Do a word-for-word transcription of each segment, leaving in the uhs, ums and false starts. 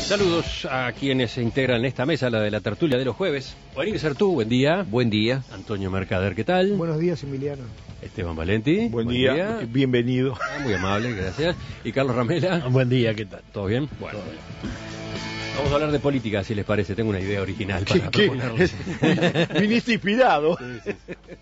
Saludos a quienes se integran en esta mesa, la de la tertulia de los jueves. Juan Sertú, buen día. Buen día. Antonio Mercader, ¿qué tal? Buenos días, Emiliano. Esteban Valenti. Buen, buen día. día, bienvenido. Ah, muy amable, gracias. Y Carlos Ramela. Buen día, ¿qué tal? ¿Todo bien? Bueno. Todo bien. Vamos a hablar de política, si les parece. Tengo una idea original para ¿Qué, proponerles. ¿Qué? Viniste inspirado. Sí, sí.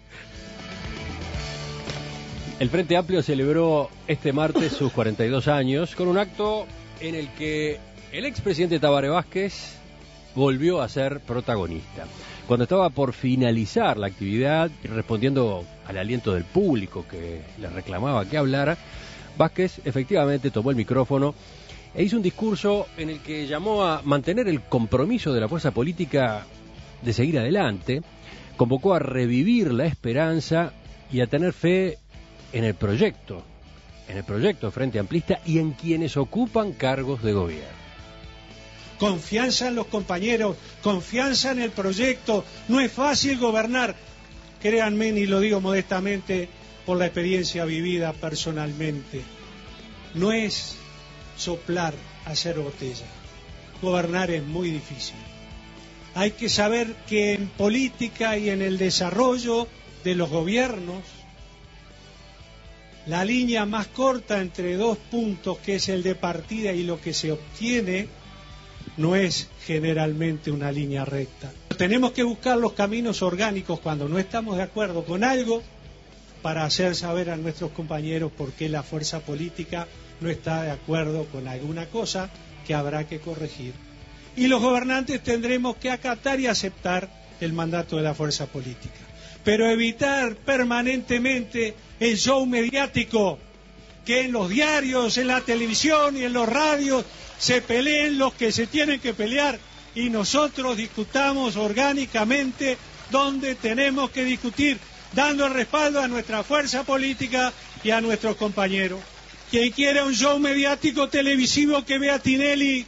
El Frente Amplio celebró este martes sus cuarenta y dos años con un acto en el que el expresidente Tabaré Vázquez volvió a ser protagonista. Cuando estaba por finalizar la actividad, respondiendo al aliento del público que le reclamaba que hablara, Vázquez efectivamente tomó el micrófono e hizo un discurso en el que llamó a mantener el compromiso de la fuerza política de seguir adelante, convocó a revivir la esperanza y a tener fe en el proyecto, en el proyecto Frente Amplista y en quienes ocupan cargos de gobierno. Confianza en los compañeros, confianza en el proyecto. No es fácil gobernar, créanme, y lo digo modestamente por la experiencia vivida personalmente. No es soplar, hacer botella. Gobernar es muy difícil. Hay que saber que en política y en el desarrollo de los gobiernos, la línea más corta entre dos puntos, que es el de partida y lo que se obtiene, no es generalmente una línea recta. Tenemos que buscar los caminos orgánicos cuando no estamos de acuerdo con algo para hacer saber a nuestros compañeros por qué la fuerza política no está de acuerdo con alguna cosa que habrá que corregir. Y los gobernantes tendremos que acatar y aceptar el mandato de la fuerza política. Pero evitar permanentemente el show mediático, que en los diarios, en la televisión y en los radios se peleen los que se tienen que pelear y nosotros discutamos orgánicamente donde tenemos que discutir, dando el respaldo a nuestra fuerza política y a nuestros compañeros. Quien quiera un show mediático televisivo que vea Tinelli,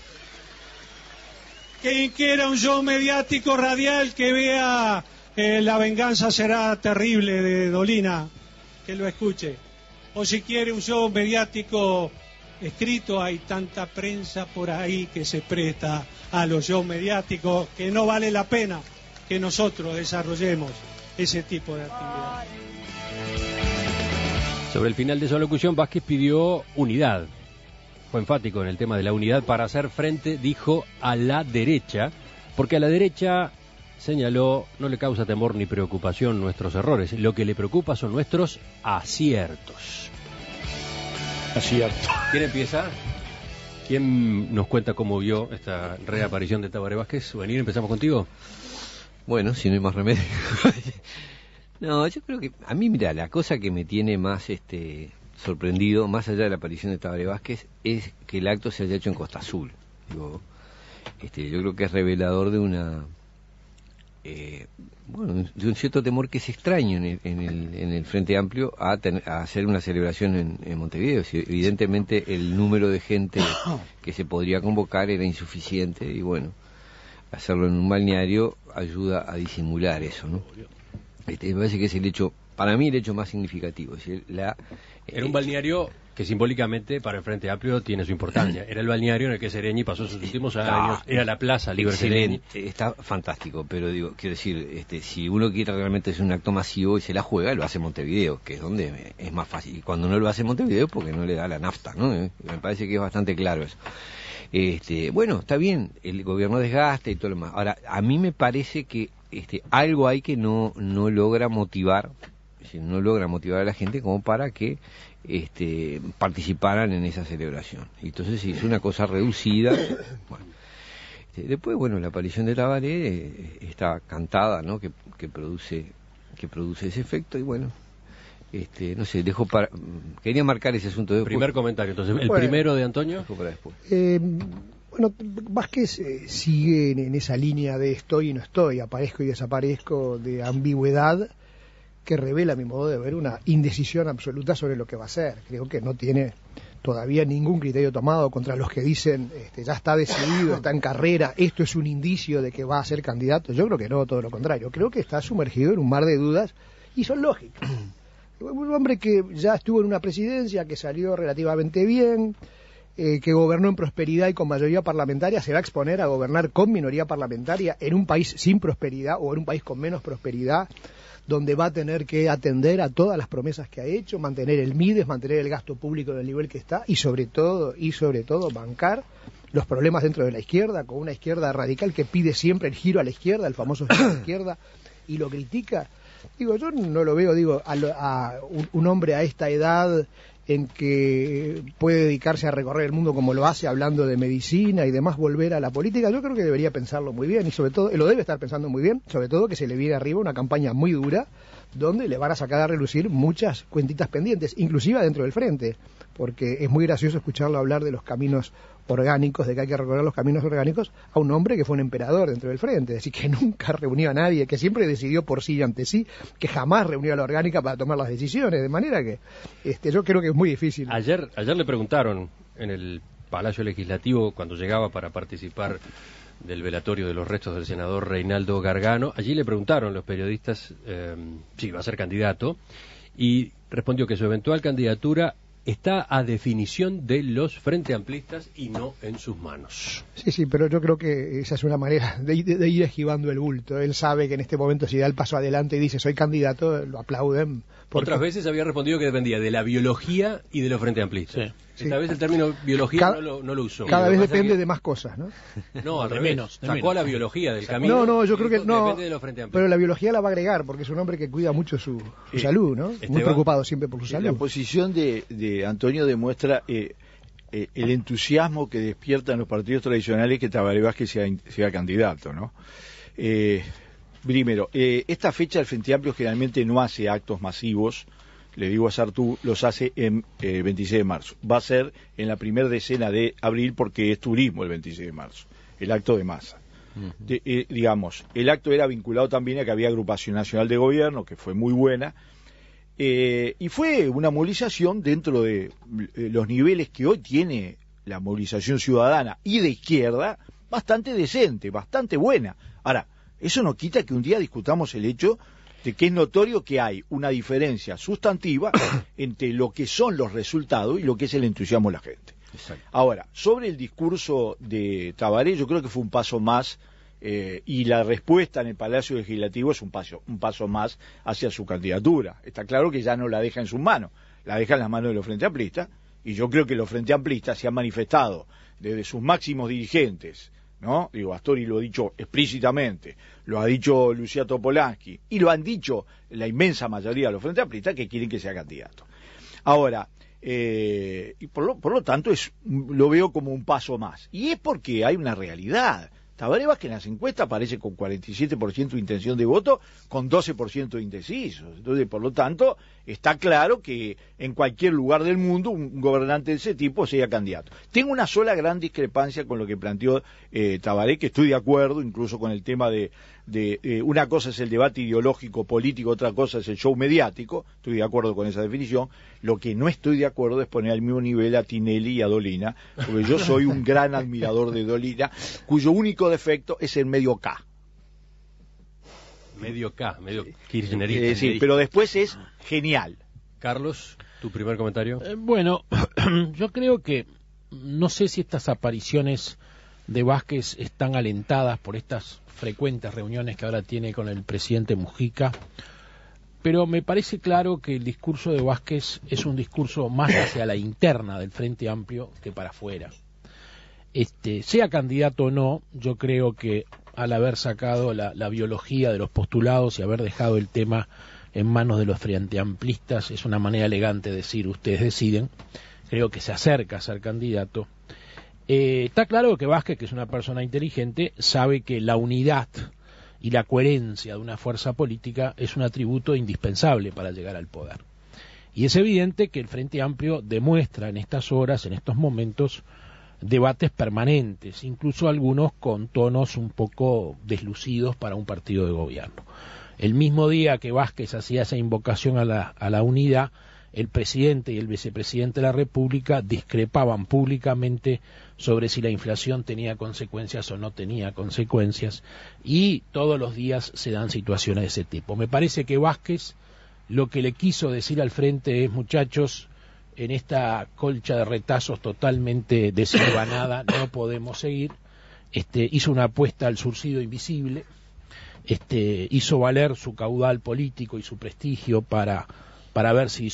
quien quiera un show mediático radial que vea eh, La venganza será terrible de Dolina, que lo escuche. O si quiere un show mediático escrito, hay tanta prensa por ahí que se presta a los shows mediáticos que no vale la pena que nosotros desarrollemos ese tipo de actividad. Sobre el final de su alocución, Vázquez pidió unidad. Fue enfático en el tema de la unidad para hacer frente, dijo, a la derecha, porque a la derecha, señaló, no le causa temor ni preocupación nuestros errores, lo que le preocupa son nuestros aciertos. Acierto. ¿Quién empieza? ¿Quién nos cuenta cómo vio esta reaparición de Tabaré Vázquez? Venir, empezamos contigo. Bueno, si no hay más remedio. No, yo creo que, a mí, mira, la cosa que me tiene más este sorprendido, más allá de la aparición de Tabaré Vázquez, es que el acto se haya hecho en Costa Azul. Digo, este, yo creo que es revelador de una... Eh, bueno, de un cierto temor que es extraño en el, en el, en el Frente Amplio a, ten, a hacer una celebración en, en Montevideo. Si, evidentemente el número de gente que se podría convocar era insuficiente y bueno, hacerlo en un balneario ayuda a disimular eso, ¿no? Este, me parece que es el hecho, para mí el hecho más significativo. Es decir, la, Era un balneario que simbólicamente para el Frente Amplio tiene su importancia. Era el balneario en el que Sereñi pasó sus últimos años, era la plaza Libre Sereñi. Está fantástico, pero digo, quiero decir, este, si uno quiere realmente hacer un acto masivo y se la juega, lo hace en Montevideo, que es donde es más fácil. Y cuando no lo hace en Montevideo, porque no le da la nafta, ¿no? Me parece que es bastante claro eso. Este, bueno, está bien, el gobierno desgasta y todo lo demás. Ahora, a mí me parece que este, algo hay que no, no logra motivar, es decir, no logra motivar a la gente como para que este, participaran en esa celebración. Entonces se hizo una cosa reducida. Bueno, este, después, bueno, la aparición de Tabaré eh, está cantada, ¿no? Que, que produce que produce ese efecto y bueno, este, no sé, dejo para quería marcar ese asunto de primer comentario. Entonces, el bueno, primero de Antonio. Dejo para después. Eh, bueno, Vázquez eh, sigue en, en esa línea de estoy y no estoy, aparezco y desaparezco, de ambigüedad, que revela, a mi modo de ver, una indecisión absoluta sobre lo que va a hacer. Creo que no tiene todavía ningún criterio tomado contra los que dicen este, ya está decidido, está en carrera, esto es un indicio de que va a ser candidato. Yo creo que no, todo lo contrario. Creo que está sumergido en un mar de dudas y son lógicas. Un hombre que ya estuvo en una presidencia que salió relativamente bien, eh, que gobernó en prosperidad y con mayoría parlamentaria, se va a exponer a gobernar con minoría parlamentaria en un país sin prosperidad o en un país con menos prosperidad, donde va a tener que atender a todas las promesas que ha hecho, mantener el MIDES, mantener el gasto público en el nivel que está y sobre todo, y sobre todo bancar los problemas dentro de la izquierda, con una izquierda radical que pide siempre el giro a la izquierda, el famoso giro a la izquierda, y lo critica. Digo, yo no lo veo, digo, a, lo, a un, un hombre a esta edad en que puede dedicarse a recorrer el mundo como lo hace, hablando de medicina y demás, volver a la política. Yo creo que debería pensarlo muy bien y sobre todo, lo debe estar pensando muy bien, sobre todo que se le viene arriba una campaña muy dura donde le van a sacar a relucir muchas cuentitas pendientes, inclusive dentro del frente, porque es muy gracioso escucharlo hablar de los caminos orgánicos, de que hay que recorrer los caminos orgánicos, a un hombre que fue un emperador dentro del frente, es decir, que nunca reunió a nadie, que siempre decidió por sí y ante sí, que jamás reunió a la orgánica para tomar las decisiones, de manera que este, yo creo que es muy difícil. Ayer, ayer le preguntaron en el Palacio Legislativo, cuando llegaba para participar del velatorio de los restos del senador Reinaldo Gargano, allí le preguntaron los periodistas eh, si iba a ser candidato, y respondió que su eventual candidatura está a definición de los frente amplistas y no en sus manos. Sí, sí, pero yo creo que esa es una manera de, de, de ir esquivando el bulto. Él sabe que en este momento si da el paso adelante y dice soy candidato, lo aplauden. Porque... Otras veces había respondido que dependía de la biología y de los frente amplistas. Sí. Esta sí. vez el término biología cada, no, lo, no lo usó. Cada vez depende que... de más cosas, ¿no? No, al de revés. Menos, de Sacó menos. a la biología del camino. No, no, yo creo que no. Depende de los frente amplistas. Pero la biología la va a agregar porque es un hombre que cuida mucho su, su sí. salud, ¿no? Esteban, muy preocupado siempre por su salud. La posición de, de Antonio demuestra eh, eh, el entusiasmo que despierta en los partidos tradicionales que Tabaré Vázquez sea, sea candidato, ¿no? Eh, primero, eh, esta fecha el Frente Amplio generalmente no hace actos masivos. Le digo a Sartú, los hace en eh, veintiséis de marzo. Va a ser en la primera decena de abril porque es turismo el veintiséis de marzo, el acto de masa. Uh-huh. de, eh, digamos, el acto era vinculado también a que había agrupación nacional de gobierno, que fue muy buena, eh, y fue una movilización dentro de eh, los niveles que hoy tiene la movilización ciudadana y de izquierda, bastante decente, bastante buena. Ahora, eso no quita que un día discutamos el hecho de que es notorio que hay una diferencia sustantiva entre lo que son los resultados y lo que es el entusiasmo de la gente. Exacto. Ahora, sobre el discurso de Tabaré, yo creo que fue un paso más, eh, y la respuesta en el Palacio Legislativo es un paso, un paso más hacia su candidatura. Está claro que ya no la deja en sus manos, la deja en las manos de los Frente Amplistas, y yo creo que los Frente Amplistas se han manifestado desde sus máximos dirigentes, ¿no? Digo, Astori lo ha dicho explícitamente, lo ha dicho Lucía Topolansky, y lo han dicho la inmensa mayoría de los Frente Amplistas que quieren que sea candidato. Ahora, eh, y por lo, por lo tanto es, lo veo como un paso más. Y es porque hay una realidad. Tabaré Vázquez en las encuestas aparece con cuarenta y siete por ciento de intención de voto, con doce por ciento de indecisos. Entonces, por lo tanto, está claro que en cualquier lugar del mundo un gobernante de ese tipo sea candidato. Tengo una sola gran discrepancia con lo que planteó eh, Tabaré, que estoy de acuerdo, incluso con el tema de, de eh, una cosa es el debate ideológico político, otra cosa es el show mediático, estoy de acuerdo con esa definición. Lo que no estoy de acuerdo es poner al mismo nivel a Tinelli y a Dolina, porque yo soy un gran admirador de Dolina, cuyo único defecto es el medio K. Medio K, medio kirchnerista. Eh, sí, pero después es genial. Carlos, tu primer comentario. Eh, bueno, yo creo que no sé si estas apariciones de Vázquez están alentadas por estas frecuentes reuniones que ahora tiene con el presidente Mujica, pero me parece claro que el discurso de Vázquez es un discurso más hacia la interna del Frente Amplio que para afuera. Este, sea candidato o no, yo creo que al haber sacado la, la biología de los postulados y haber dejado el tema en manos de los frente amplistas, es una manera elegante de decir ustedes deciden, creo que se acerca a ser candidato. Eh, está claro que Vázquez, que es una persona inteligente, sabe que la unidad y la coherencia de una fuerza política es un atributo indispensable para llegar al poder. Y es evidente que el Frente Amplio demuestra en estas horas, en estos momentos, debates permanentes, incluso algunos con tonos un poco deslucidos para un partido de gobierno. El mismo día que Vázquez hacía esa invocación a la, a la unidad, el presidente y el vicepresidente de la República discrepaban públicamente sobre si la inflación tenía consecuencias o no tenía consecuencias, y todos los días se dan situaciones de ese tipo. Me parece que Vázquez lo que le quiso decir al frente es, muchachos, en esta colcha de retazos totalmente desilvanada no podemos seguir. Este, hizo una apuesta al surcido invisible, este, hizo valer su caudal político y su prestigio para, para ver si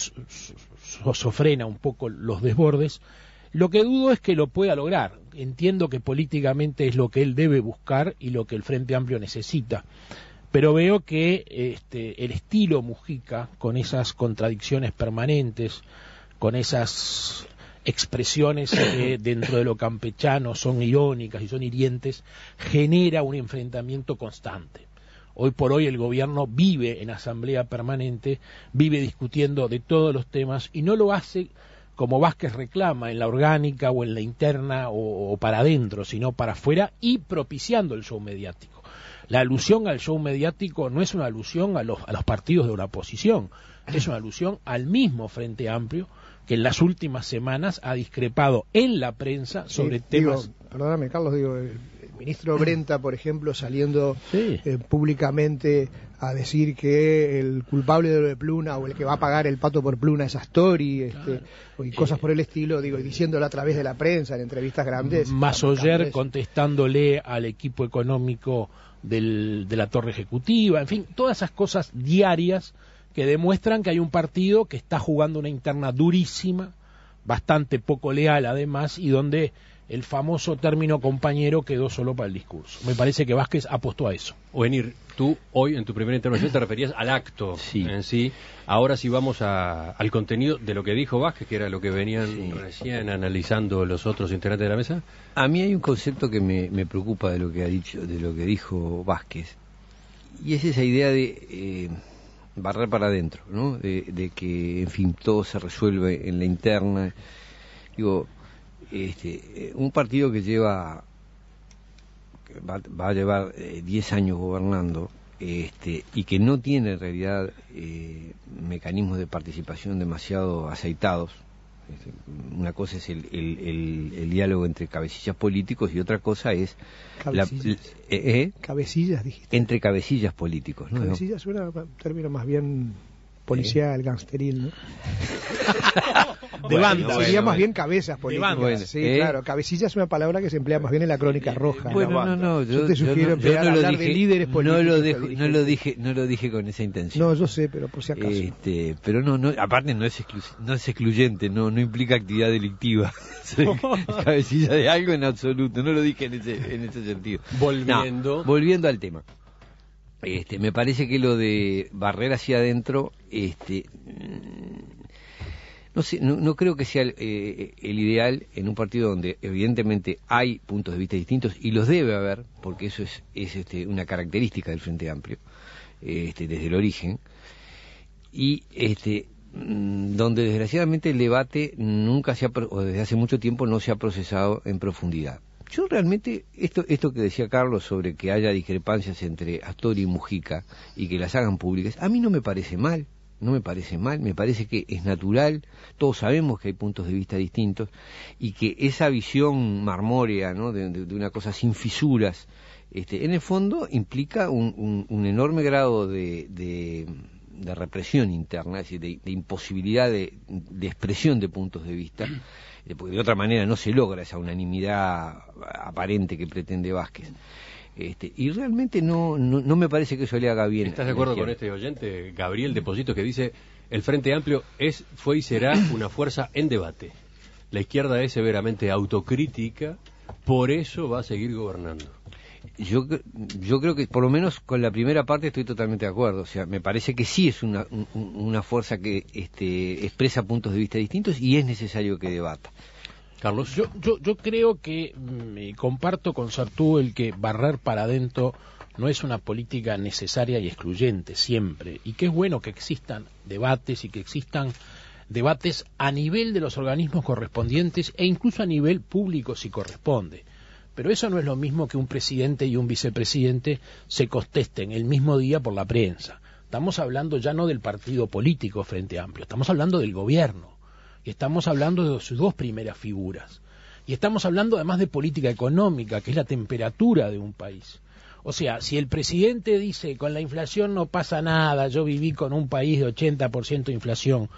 sofrena un poco los desbordes. Lo que dudo es que lo pueda lograr. Entiendo que políticamente es lo que él debe buscar y lo que el Frente Amplio necesita. Pero veo que este, el estilo Mujica, con esas contradicciones permanentes, con esas expresiones que dentro de lo campechano son irónicas y son hirientes, genera un enfrentamiento constante. Hoy por hoy el gobierno vive en asamblea permanente, vive discutiendo de todos los temas y no lo hace como Vázquez reclama, en la orgánica o en la interna o, o para adentro, sino para afuera y propiciando el show mediático. La alusión al show mediático no es una alusión a los, a los partidos de la oposición, es una alusión al mismo Frente Amplio, que en las últimas semanas ha discrepado en la prensa sobre sí, temas... Digo, perdóname, Carlos, digo, el, el ministro Brenta, por ejemplo, saliendo sí. eh, públicamente a decir que el culpable de lo de Pluna o el que va a pagar el pato por Pluna es Astori, este, claro. y cosas por el estilo, digo, y diciéndolo a través de la prensa, en entrevistas grandes. Masoyer contestándole al equipo económico del, de la torre ejecutiva, en fin, todas esas cosas diarias que demuestran que hay un partido que está jugando una interna durísima, bastante poco leal además, y donde el famoso término compañero quedó solo para el discurso. Me parece que Vázquez apostó a eso. Ovenir, tú hoy en tu primera intervención te referías al acto sí. en sí. Ahora sí vamos a, al contenido de lo que dijo Vázquez, que era lo que venían sí. recién analizando los otros integrantes de la mesa. A mí hay un concepto que me, me preocupa de lo que ha dicho, de lo que dijo Vázquez, y es esa idea de eh, barrer para adentro, ¿no? De, de que, en fin, todo se resuelve en la interna. Digo, este, un partido que lleva, que va, va a llevar diez eh, años gobernando, este, y que no tiene en realidad eh, mecanismos de participación demasiado aceitados. Este, una cosa es el, el, el, el diálogo entre cabecillas políticos y otra cosa es cabecillas, la, eh, eh, cabecillas dijiste. Entre cabecillas políticos, ¿no? Cabecillas suena un término más bien policial, ¿Eh? gangsteril, ¿no? De bueno, banda. Sería Bueno, más bien cabezas políticas. Bueno, sí, ¿eh? claro. Cabecilla es una palabra que se emplea más bien en la crónica roja. Bueno, no, no, yo, yo te sugiero yo no, yo no hablar dije, de líderes políticos. No lo, dejo, no lo dije, no lo dije con esa intención. No, yo sé, pero por si acaso. Este, pero no, no, aparte no es exclu- no es excluyente, no, no implica actividad delictiva. Cabecilla de algo en absoluto. No lo dije en ese, en ese sentido. Volviendo, no, volviendo al tema. Este, me parece que lo de barrer hacia adentro, este, no sé, no, no creo que sea el, eh, el ideal en un partido donde evidentemente hay puntos de vista distintos y los debe haber, porque eso es, es este, una característica del Frente Amplio, este, desde el origen, y este, donde desgraciadamente el debate nunca se ha, o desde hace mucho tiempo no se ha procesado en profundidad. Yo realmente, esto esto que decía Carlos sobre que haya discrepancias entre Astori y Mujica y que las hagan públicas, a mí no me parece mal, no me parece mal, me parece que es natural, todos sabemos que hay puntos de vista distintos y que esa visión marmórea, ¿no? de, de, de una cosa sin fisuras, este, en el fondo implica un, un, un enorme grado de, de, de represión interna, es decir, de, de imposibilidad de, de expresión de puntos de vista, porque de otra manera no se logra esa unanimidad aparente que pretende Vázquez. Este, y realmente no, no, no me parece que eso le haga bien. ¿Estás de acuerdo con este oyente, Gabriel Deposito, que dice: el Frente Amplio es, fue y será una fuerza en debate? La izquierda es severamente autocrítica, por eso va a seguir gobernando. Yo, yo creo que por lo menos con la primera parte estoy totalmente de acuerdo. O sea, me parece que sí es una, un, una fuerza que este, expresa puntos de vista distintos y es necesario que debata. Carlos. Yo, yo, yo creo que me comparto con Sartú el que barrer para adentro no es una política necesaria y excluyente siempre, y que es bueno que existan debates y que existan debates a nivel de los organismos correspondientes e incluso a nivel público si corresponde. Pero eso no es lo mismo que un presidente y un vicepresidente se contesten el mismo día por la prensa. Estamos hablando ya no del partido político Frente Amplio, estamos hablando del gobierno. Y estamos hablando de sus dos primeras figuras. Y estamos hablando además de política económica, que es la temperatura de un país. O sea, si el presidente dice, con la inflación no pasa nada, yo viví con un país de ochenta por ciento de inflación,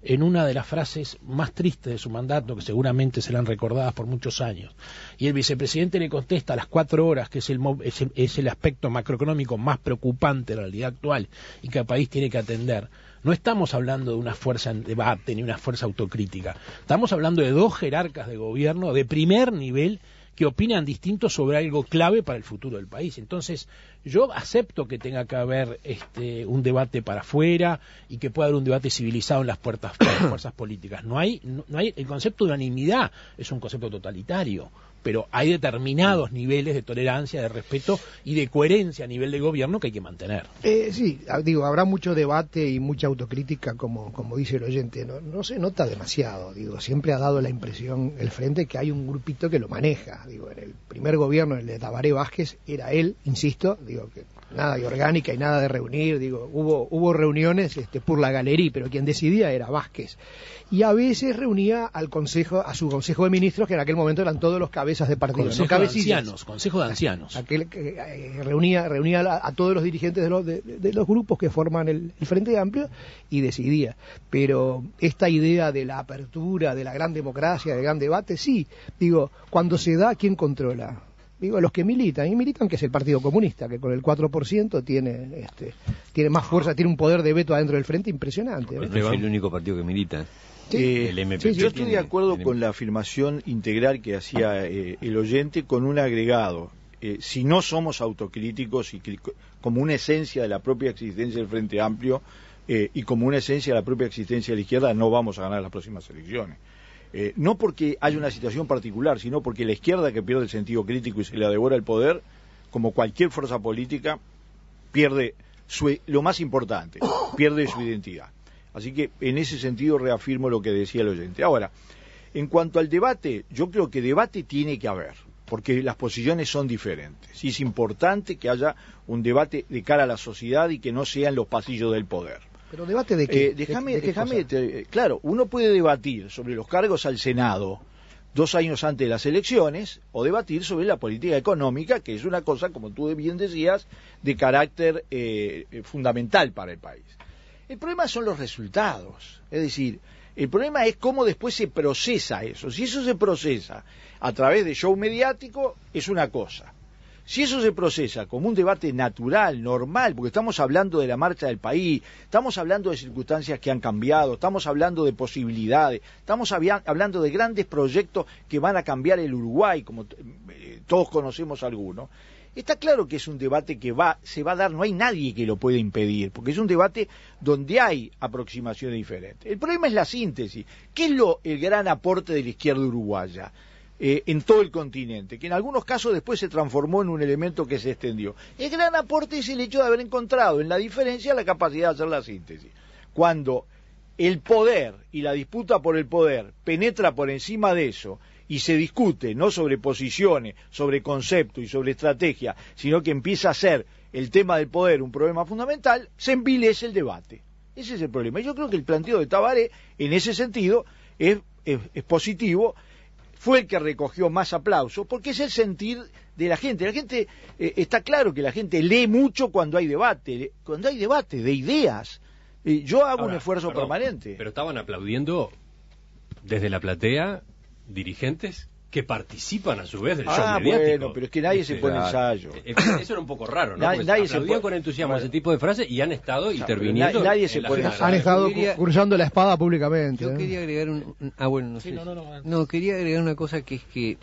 en una de las frases más tristes de su mandato, que seguramente serán recordadas por muchos años. Y el vicepresidente le contesta a las cuatro horas, que es el, es el, es el aspecto macroeconómico más preocupante de la realidad actual y que el país tiene que atender. No estamos hablando de una fuerza en debate ni una fuerza autocrítica. Estamos hablando de dos jerarcas de gobierno de primer nivel que opinan distinto sobre algo clave para el futuro del país. Entonces, yo acepto que tenga que haber este, un debate para afuera y que pueda haber un debate civilizado en las, puertas, en las fuerzas políticas. No hay, no, no hay, el concepto de unanimidad es un concepto totalitario, pero hay determinados niveles de tolerancia, de respeto y de coherencia a nivel de gobierno que hay que mantener. Eh, sí, digo, habrá mucho debate y mucha autocrítica, como, como dice el oyente. No, no se nota demasiado, digo, siempre ha dado la impresión el Frente que hay un grupito que lo maneja. Digo, en el primer gobierno, el de Tabaré Vázquez, era él, insisto, digo, que nada de orgánica y nada de reunir, digo, hubo hubo reuniones este, por la galería, pero quien decidía era Vázquez. Y a veces reunía al consejo, a su consejo de ministros, que en aquel momento eran todos los cabezas de partido, consejo no cabecillas. de ancianos, consejo de ancianos. Aquel que eh, reunía reunía a, a todos los dirigentes de los, de, de los grupos que forman el, el Frente Amplio y decidía. Pero esta idea de la apertura, de la gran democracia, del gran debate, sí, digo, cuando se da, ¿quién controla? Digo, los que militan, y militan que es el Partido Comunista, que con el cuatro por ciento tiene este, tiene más fuerza, tiene un poder de veto adentro del Frente impresionante. No, no es el único partido que milita. Sí, eh, el M P P. Sí, yo estoy de acuerdo el con la afirmación integral que hacía eh, el oyente, con un agregado. Eh, si no somos autocríticos y como una esencia de la propia existencia del Frente Amplio eh, y como una esencia de la propia existencia de la izquierda, no vamos a ganar las próximas elecciones. Eh, no porque haya una situación particular, sino porque la izquierda, que pierde el sentido crítico y se le devora el poder, como cualquier fuerza política, pierde su, lo más importante, pierde su identidad. Así que en ese sentido reafirmo lo que decía el oyente. Ahora, en cuanto al debate, yo creo que debate tiene que haber, porque las posiciones son diferentes. Y es importante que haya un debate de cara a la sociedad y que no sea en los pasillos del poder. Pero debate de qué? Eh, déjame, ¿De, de qué déjame te, claro, uno puede debatir sobre los cargos al Senado dos años antes de las elecciones, o debatir sobre la política económica, que es una cosa, como tú bien decías, de carácter eh, fundamental para el país. El problema son los resultados, es decir, el problema es cómo después se procesa eso. Si eso se procesa a través de show mediático, es una cosa. Si eso se procesa como un debate natural, normal, porque estamos hablando de la marcha del país, estamos hablando de circunstancias que han cambiado, estamos hablando de posibilidades, estamos hablando de grandes proyectos que van a cambiar el Uruguay, como eh, todos conocemos algunos, está claro que es un debate que va, se va a dar, no hay nadie que lo pueda impedir, porque es un debate donde hay aproximaciones diferentes. El problema es la síntesis. ¿Qué es lo, el gran aporte de la izquierda uruguaya? Eh, en todo el continente, que en algunos casos después se transformó en un elemento que se extendió. El gran aporte es el hecho de haber encontrado en la diferencia la capacidad de hacer la síntesis. Cuando el poder y la disputa por el poder penetra por encima de eso y se discute no sobre posiciones, sobre conceptos y sobre estrategia, sino que empieza a ser el tema del poder un problema fundamental, se envilece el debate. Ese es el problema. Y yo creo que el planteo de Tabaré, en ese sentido, es, es, es positivo. Fue el que recogió más aplausos, porque es el sentir de la gente. La gente, eh, está claro que la gente lee mucho cuando hay debate, cuando hay debate de ideas. Eh, yo hago Ahora, un esfuerzo perdón, permanente. Pero estaban aplaudiendo desde la platea dirigentes que participan a su vez del show ah, mediático. Bueno, pero es que nadie este, se pone la, ensayo. Eso era un poco raro, ¿no? Nadie, nadie aplaudían se pone, con entusiasmo bueno, ese tipo de frases y han estado o sea, interviniendo. Nadie, nadie se pone Han estado quería, cruzando la espada públicamente. Yo ¿eh? quería agregar un, un ah bueno, no sí, sé. No, no, no, no, quería agregar una cosa que es que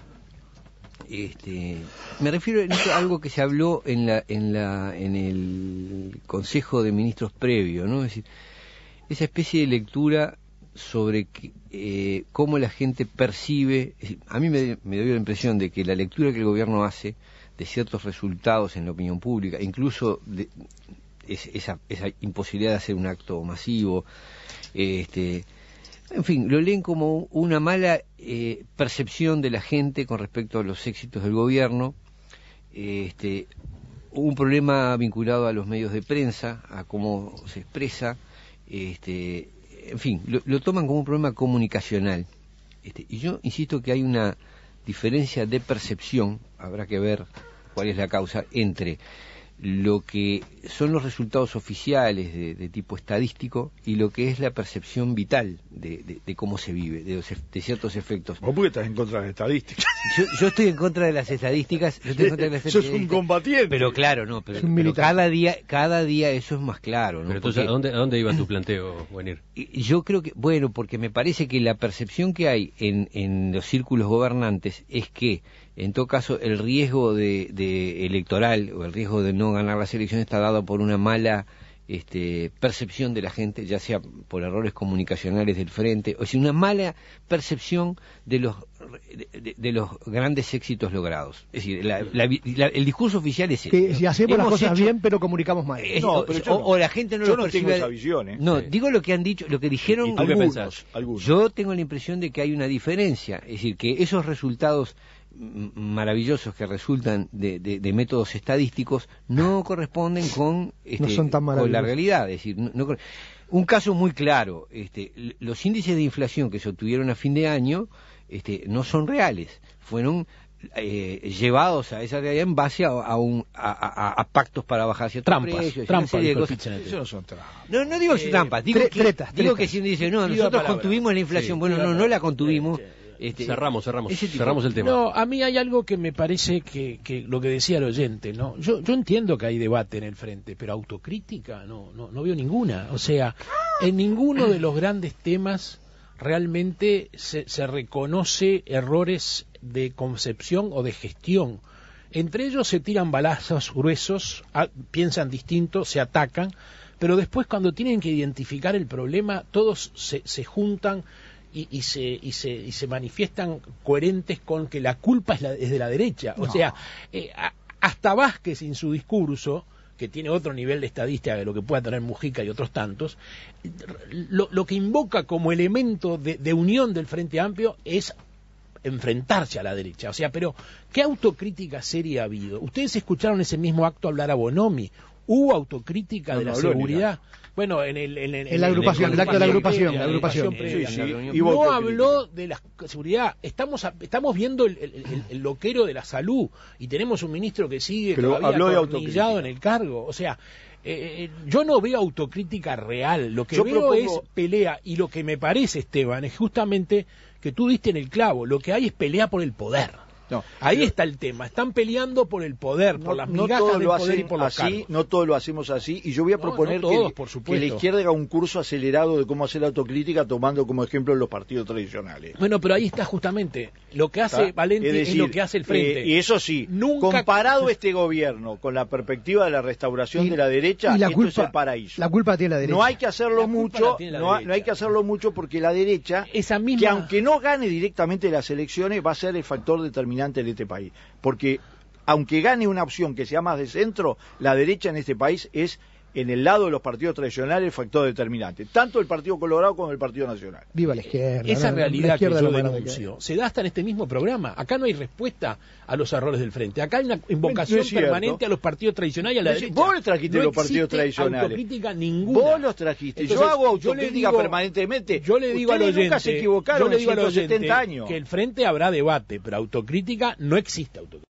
este me refiero a algo que se habló en la en la en el Consejo de Ministros previo, ¿no? Es decir, esa especie de lectura sobre que, eh, cómo la gente percibe. A mí me, me dio la impresión de que la lectura que el gobierno hace de ciertos resultados en la opinión pública, incluso de, es, esa, esa imposibilidad de hacer un acto masivo, eh, este, en fin, lo leen como una mala eh, percepción de la gente con respecto a los éxitos del gobierno, eh, este, un problema vinculado a los medios de prensa, a cómo se expresa, este en fin, lo, lo toman como un problema comunicacional. Este, y yo insisto que hay una diferencia de percepción, habrá que ver cuál es la causa, entre lo que son los resultados oficiales de, de tipo estadístico y lo que es la percepción vital de, de, de cómo se vive, de, los, de ciertos efectos. ¿Vos por qué estás en contra de las estadísticas? Yo, yo estoy en contra de las estadísticas. Yo estoy en contra de las Sos estadísticas. un combatiente. Pero claro, no, pero, un pero cada día cada día eso es más claro, ¿no? Pero entonces, Porque, ¿a dónde, ¿a dónde iba tu planteo, Guanir? yo creo que, bueno, porque me parece que la percepción que hay en, en los círculos gobernantes es que, en todo caso, el riesgo de, de electoral o el riesgo de no ganar las elecciones está dado por una mala este, percepción de la gente, ya sea por errores comunicacionales del frente, o sea, una mala percepción de los de, de los grandes éxitos logrados. Es decir, la, la, la, el discurso oficial es Que ese, si hacemos las hemos cosas hecho, bien, pero comunicamos mal. eh, No, o, pero yo o, no. o la gente no Yo lo no tengo percibe. esa visión, ¿eh? No, Sí. digo lo que han dicho, lo que dijeron ¿Y tú qué algunos, pensás? algunos. yo tengo la impresión de que hay una diferencia, es decir, que esos resultados m- maravillosos que resultan de, de, de métodos estadísticos no corresponden con, este, No son tan con la maravillosos. realidad. Es decir, no- no cor- un caso muy claro, este, l- los índices de inflación que se obtuvieron a fin de año este, no son reales, fueron eh, llevados a esa realidad en base a, a, un, a, a- a pactos para bajar ciertos Trampas, precios, y una trampas, serie de dijo el cosas. Pizarro. Eso no son trampas. No, no digo que son trampas, digo, tre- que, tretas, digo tretas. que si uno dice, no, Pido nosotros palabra. contuvimos la inflación, Sí, bueno, pido no, no palabra. la contuvimos. Sí, sí. Este, Cerramos, cerramos, ese tipo- cerramos el tema. No, a mí hay algo que me parece que, que lo que decía el oyente, ¿no? Yo, yo entiendo que hay debate en el frente, pero autocrítica no, no, no veo ninguna. O sea, en ninguno de los grandes temas realmente se, se reconoce errores de concepción o de gestión. Entre ellos se tiran balazos gruesos, a- piensan distinto, se atacan, pero después cuando tienen que identificar el problema, todos se, se juntan y, y, se, y, se, y se manifiestan coherentes con que la culpa es, la- es de la derecha. O No. sea, eh, a- hasta Vázquez en su discurso, que tiene otro nivel de estadística de lo que pueda tener Mujica y otros tantos, lo, lo que invoca como elemento de, de unión del Frente Amplio es enfrentarse a la derecha. O sea, pero ¿qué autocrítica seria ha habido? Ustedes escucharon ese mismo acto hablar a Bonomi. ¿Hubo autocrítica No, de no la habló ni seguridad? Bueno, en el... En, el- En la agrupación, el el acto de la agrupación, la la agrupación. previa, Sí, la sí, reunión. y hubo No autocrítica. habló de la seguridad. Estamos a- estamos viendo el, el- el- el loquero de la salud y tenemos un ministro que sigue Pero todavía habló de atornillado autocrítica. en el cargo. O sea, eh, eh, yo no veo autocrítica real. Lo que Yo veo propongo- es pelea. Y lo que me parece, Esteban, es justamente que tú diste en el clavo. Lo que hay es pelea por el poder. No, Ahí yo- está el tema. Están peleando por el poder, por No, las no migajas todos del lo poder y hacen por los así, cargos. no todos lo hacemos así, y yo voy a No, proponer no que, todos, por que supuesto. la izquierda haga un curso acelerado de cómo hacer autocrítica tomando como ejemplo los partidos tradicionales. Bueno, pero ahí está justamente lo que hace ¿Está? Valenti es, decir, lo que hace el Frente. eh, y eso sí, Nunca- comparado este gobierno con la perspectiva de la restauración Y- de la derecha, y la esto culpa, es el paraíso. La culpa tiene la derecha. No hay que hacerlo La culpa mucho, la tiene la no, ha- derecha. no hay que hacerlo mucho porque la derecha, Esa misma- que aunque no gane directamente las elecciones, va a ser el factor determinante en este país. Porque aunque gane una opción que sea más de centro, la derecha en este país es, en el lado de los partidos tradicionales, el factor determinante. Tanto el Partido Colorado como el Partido Nacional. Viva la izquierda. Esa ¿no? La realidad que izquierda yo lo manda denuncio se da hasta en este mismo programa. Acá no hay respuesta a los errores del Frente. Acá hay una invocación No es cierto. permanente a los partidos tradicionales y a la No es- derecha. vos le trajiste No los partidos existe tradicionales. autocrítica ninguna. Vos los trajiste. Entonces, yo hago yo le autocrítica digo- permanentemente. Yo le digo al Ustedes oyente, nunca se equivocaron yo le en digo al ciento setenta oyente años. que el Frente habrá debate, pero autocrítica no existe autocrítica.